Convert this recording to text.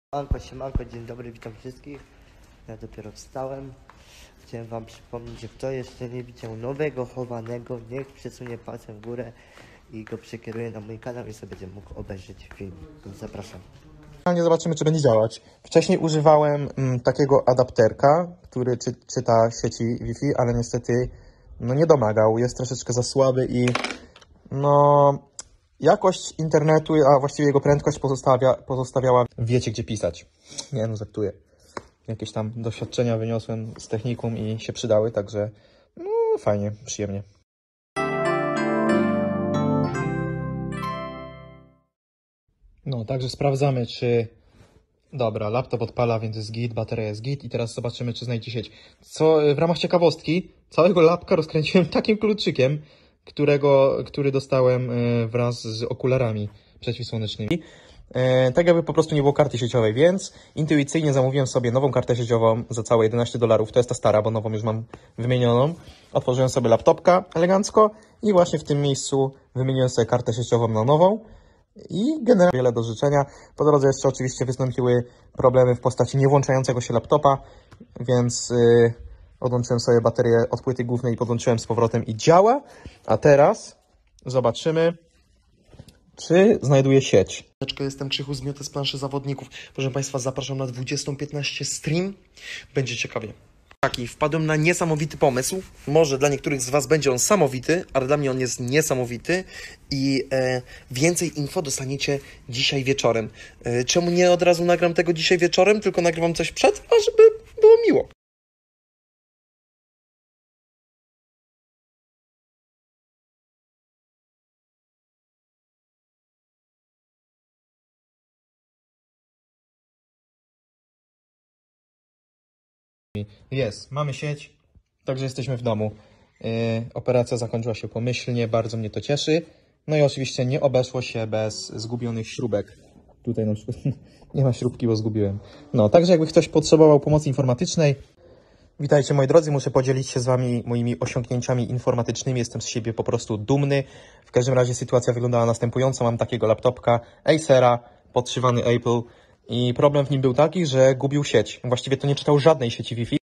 Siemanko, dzień dobry, witam wszystkich. Ja dopiero wstałem. Chciałem wam przypomnieć, że kto jeszcze nie widział nowego chowanego, niech przesunie palcem w górę i go przekieruje na mój kanał i sobie będzie mógł obejrzeć film. Zapraszam. Zobaczymy, czy będzie działać. Wcześniej używałem takiego adapterka, który czyta sieci Wi-Fi, ale niestety nie domagał. Jest troszeczkę za słaby i jakość internetu, a właściwie jego prędkość pozostawiała. Wiecie, gdzie pisać. Nie, żartuję. Jakieś tam doświadczenia wyniosłem z technikum i się przydały, także fajnie, przyjemnie. Także sprawdzamy, czy... Dobra, laptop odpala, więc jest git, bateria jest git i teraz zobaczymy, czy znajdzie sieć. W ramach ciekawostki, całego lapka rozkręciłem takim kluczykiem, który dostałem wraz z okularami przeciwsłonecznymi. Tak jakby po prostu nie było karty sieciowej, więc intuicyjnie zamówiłem sobie nową kartę sieciową za całe $11. To jest ta stara, bo nową już mam wymienioną. Otworzyłem sobie laptopka elegancko i właśnie w tym miejscu wymieniłem sobie kartę sieciową na nową. I generalnie wiele do życzenia. Po drodze jeszcze oczywiście wystąpiły problemy w postaci niewłączającego się laptopa, więc odłączyłem sobie baterię od płyty głównej i podłączyłem z powrotem i działa. A teraz zobaczymy, czy znajduje sieć. Jestem Krzychu, zmiotę z planszy zawodników. Proszę Państwa, zapraszam na 20:15 stream. Będzie ciekawie. Tak, i wpadłem na niesamowity pomysł. Może dla niektórych z Was będzie on samowity, ale dla mnie on jest niesamowity i więcej info dostaniecie dzisiaj wieczorem. Czemu nie od razu nagram tego dzisiaj wieczorem, tylko nagrywam coś przed, a żeby było miło. Jest, mamy sieć, także jesteśmy w domu. Operacja zakończyła się pomyślnie, bardzo mnie to cieszy. No i oczywiście nie obeszło się bez zgubionych śrubek. Tutaj na przykład nie ma śrubki, bo zgubiłem. Także jakby ktoś potrzebował pomocy informatycznej, witajcie moi drodzy, muszę podzielić się z Wami moimi osiągnięciami informatycznymi. Jestem z siebie po prostu dumny. W każdym razie sytuacja wyglądała następująco. Mam takiego laptopka Acera, podszywany Apple. I problem w nim był taki, że gubił sieć. Właściwie to nie czytał żadnej sieci Wi-Fi.